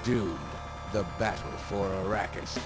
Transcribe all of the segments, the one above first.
Dune, the battle for Arrakis.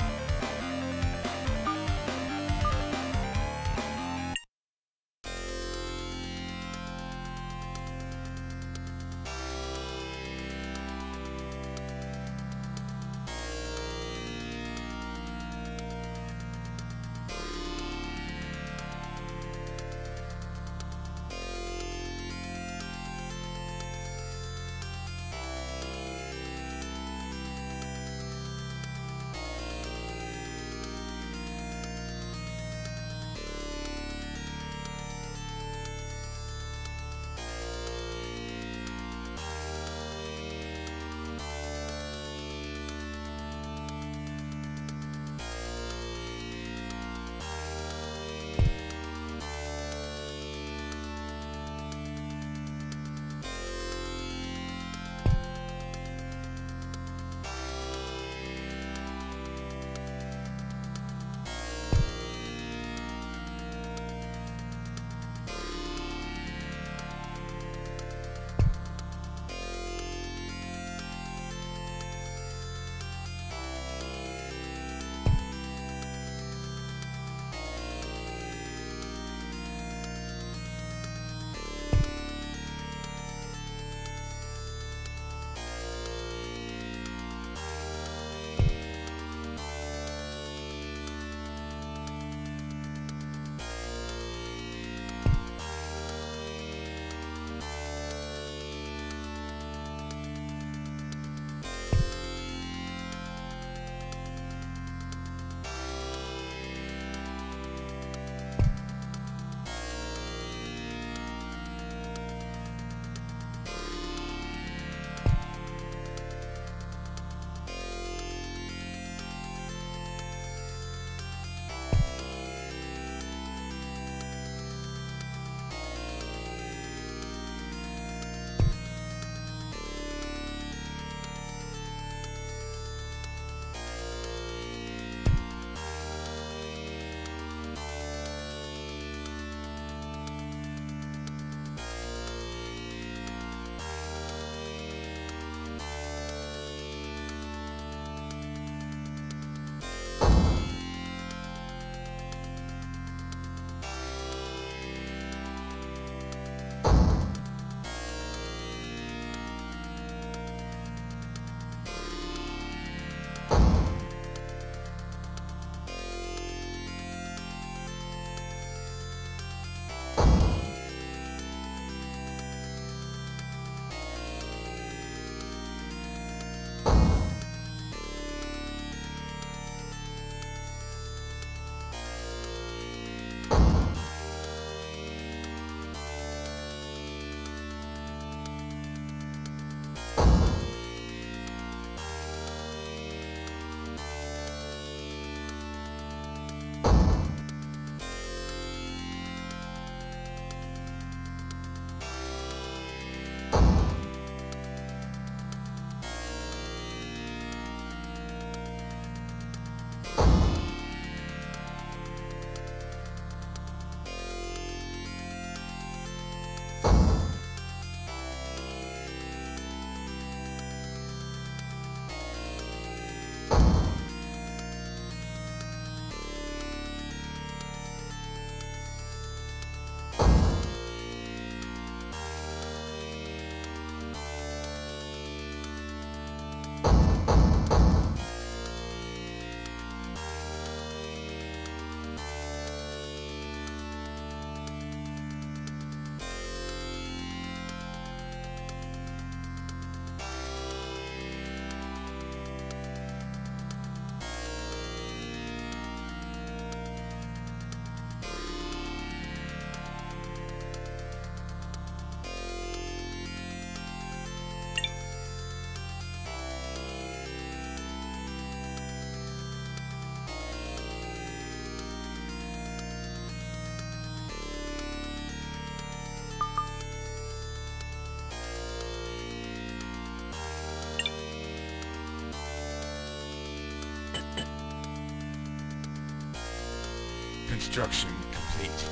Construction complete.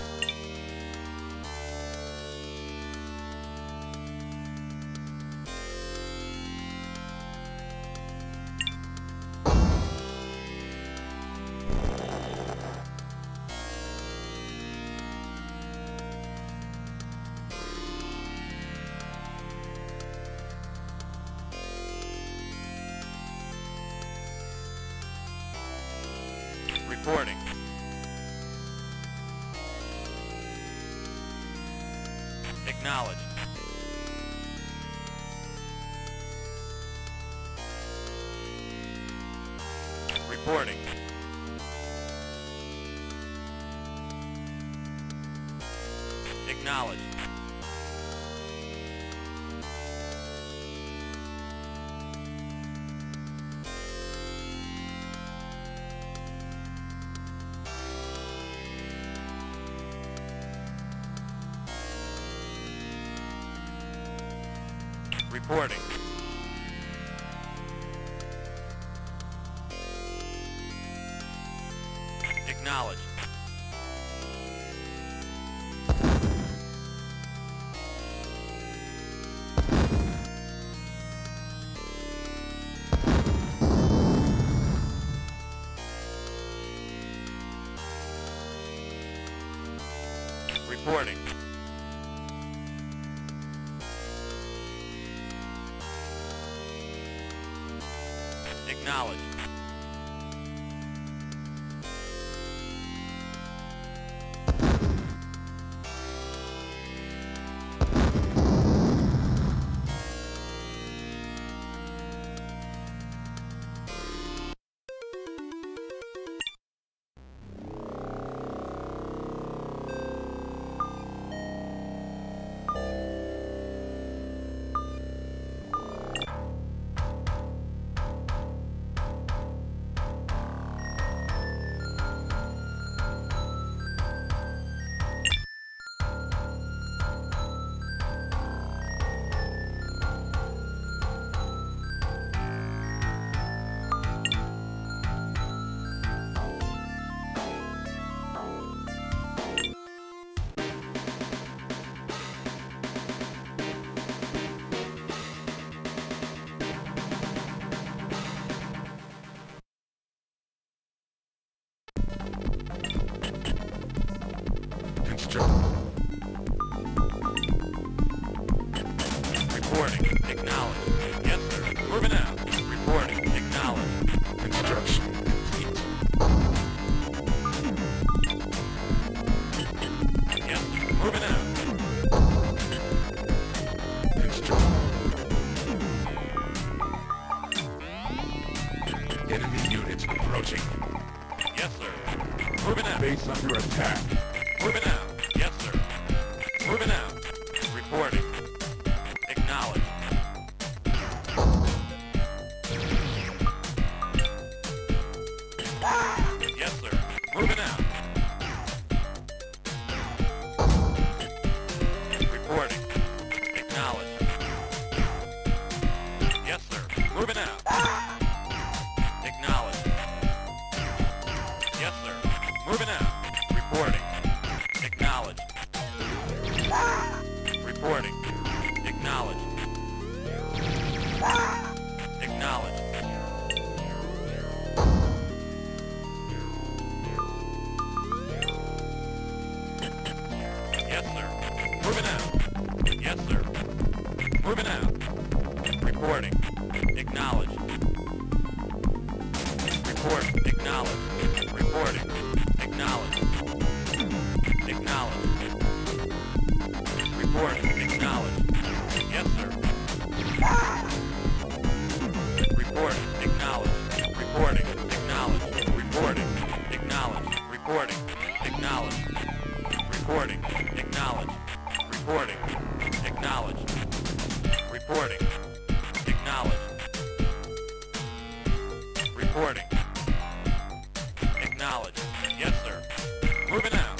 Reporting. Acknowledged. Reporting. Acknowledged. Reporting. Acknowledged. Reporting. Acknowledged. Reporting. Acknowledged. Yes, sir. Moving out. Reporting. Acknowledged. Construction. Yes, sir. Moving out. Construction. Enemy units approaching. Yes, sir. Moving out. Base under attack. Moving out. Yes, sir. Moving out. Reporting. Acknowledged. Yes, sir. Moving out. Reporting. Acknowledged. Yes, sir. Moving out. Acknowledged. Yes, sir. Moving out. Reporting. Acknowledged. Reporting. Acknowledged. Acknowledged. Yes, sir. Moving out. Yes, sir. Moving out. Reporting. Acknowledged. Report. Acknowledged. Reporting. Acknowledged. Acknowledged. Report. Acknowledged. Yes, sir. Report. Acknowledged. Reporting. Acknowledged. Reporting. Acknowledged. Reporting. Acknowledged. Reporting. Acknowledged. Reporting. Acknowledged. Reporting. Acknowledged. Reporting. Acknowledged. Yes, sir. Moving out.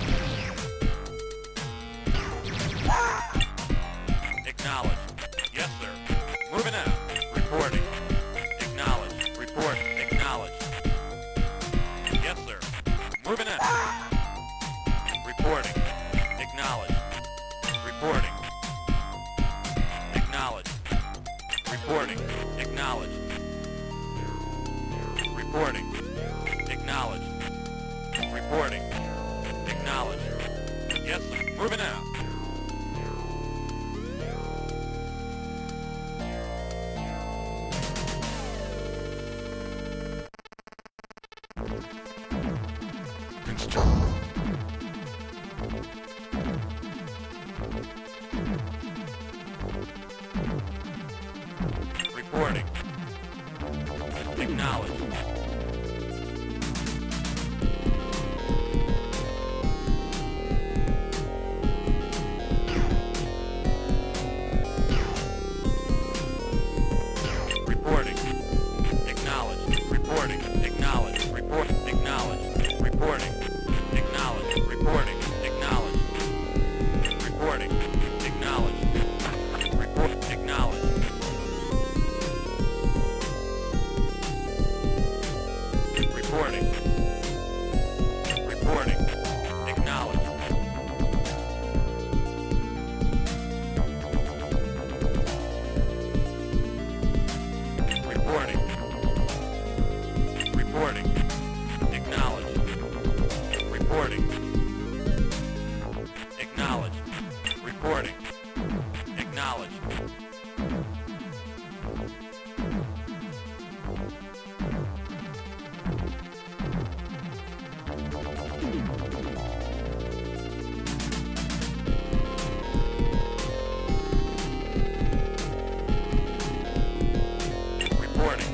Acknowledged. Yes, sir. Moving out. Reporting. Acknowledged. Report. Acknowledged. Yes, sir. Moving out. Reporting. Acknowledged. Reporting. Acknowledged. Reporting. Acknowledged. Reporting. Acknowledged. Reporting. Acknowledged. Yes, sir. Moving out. Acknowledged. Reporting. Acknowledged. Reporting. Acknowledged. Report. Acknowledged. Reporting. Acknowledged. Reporting. Acknowledged. Reporting. Acknowledged. Report. Acknowledged. Reporting. Reporting. Acknowledged. Reporting. Reporting. Acknowledged. Reporting. Acknowledged. Reporting. Acknowledged. Reporting.